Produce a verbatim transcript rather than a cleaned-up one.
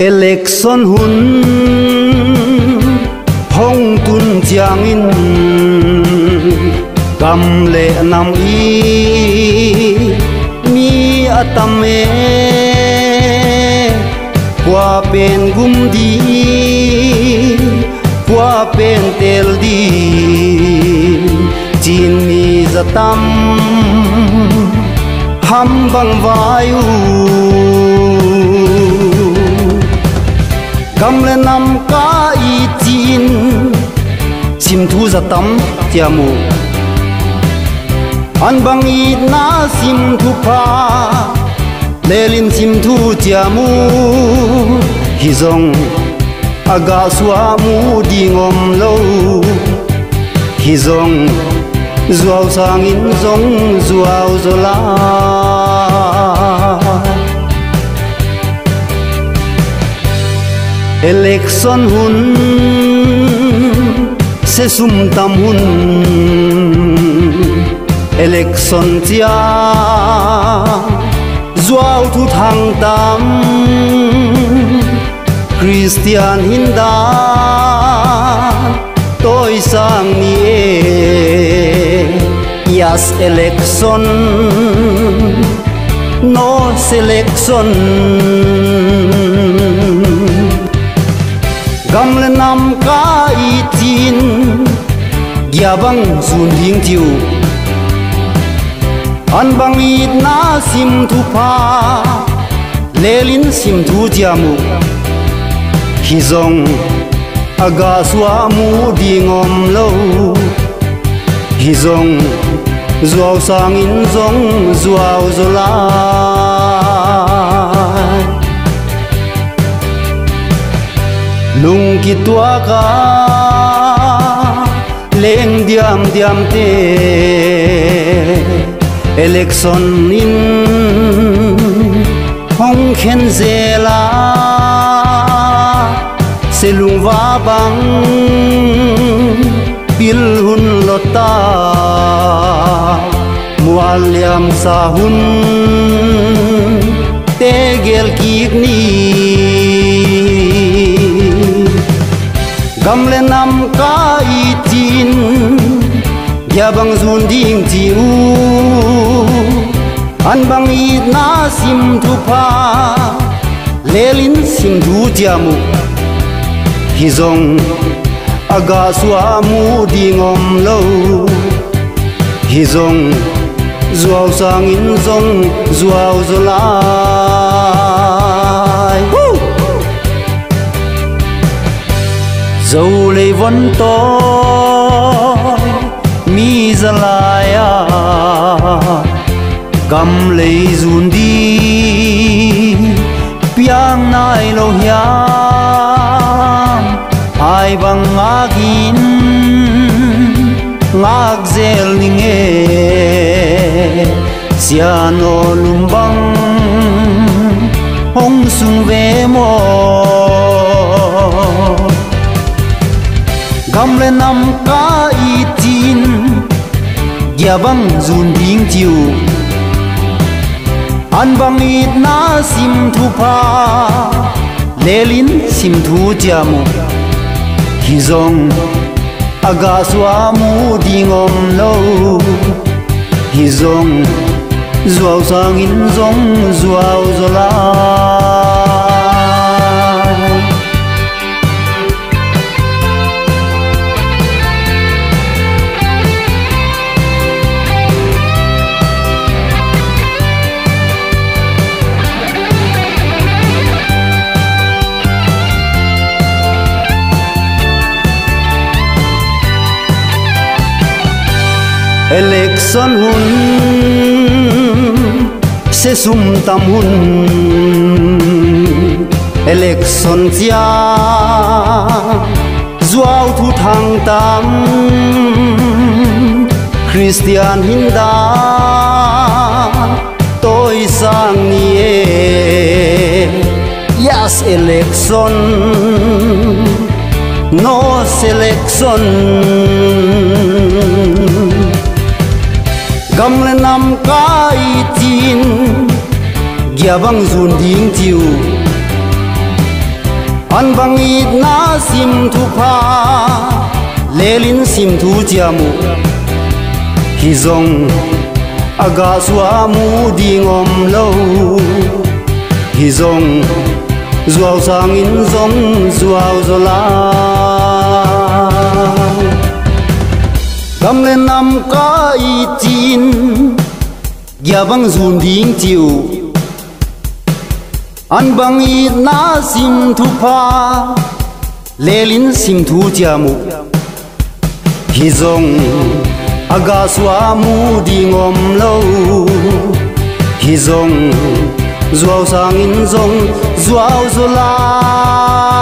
election hun hong tun chiang in kam le nam i mi atame qua pen gum di qua pen tel di chin mi zatam ham bang vayu kam le nam ka i chin chim thu zatam tiamu an bang i na sim thu pa lelin sim thu tiamu hi zong aga suwa mu dingom lo hi zong zuaw sang in zong zuaw zola election hun se sum tam hun election chia zuaw thu thang tam Christian hinda tôi sang ni yes election no selection gam le nam ka i tin ya bang sun ding tiu an bang i na sim thu pa lelin sim thu jamu hi zong aga suwa mu dingom lo hi zong zuaw sang in zong zuaw zola lung ki tua ka leng diam diam te election in hong khen zela selung va bang pil hun lota mualiam sa hun tegel kikni gamle nam ka i tin ya bang zun ding tiu an bang i na sim thu pa lelin sim thu jamu hi zong aga suwa mu dingom lo hi zong zuaw sang in zong zuaw zolai dâu lê vẫn to mi zalaya cầm lấy dùn đi piang nai lo hiam ai bang ngagin ngag zel ninge siano lumbang hong sung ve mo gam le nam ka i tin ya bang zun ding tiu an bang i na sim thu pa lelin sim thu jamu hi zong aga suwa mu dingom lo hi zong zuaw sang in zong zuaw zola election hun se sum tam hun election chia zuaw thu thang tam Christian hinda tôi sang nie yes election no selection gam le nam ka i tin gya bang zun ding tiu an bang it na sim thu pha lelin sim thu jamu hi zong aga suwa mu ding om lo hi zong zuaw sang in zong zuaw zola kam lên năm ca y chín ya bang zun ding chiu an bang i na sim thu pha lelin sim thu jamu hi zong aga suwa mu ding om lo hi zong zuaw sang in zong zuaw zola